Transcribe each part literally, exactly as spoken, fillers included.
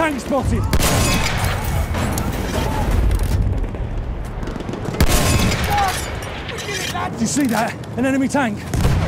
Tank spotted! Do you see that? An enemy tank!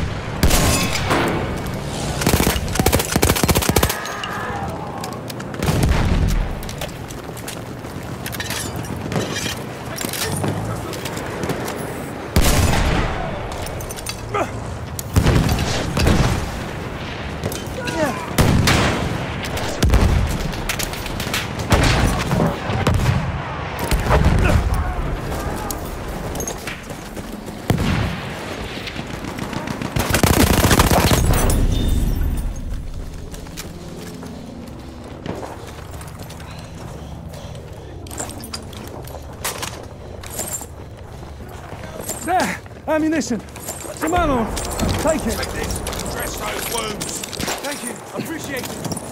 There! Ammunition! Some ammo! Take it! Take this. Dress those wounds. Thank you. Appreciate it.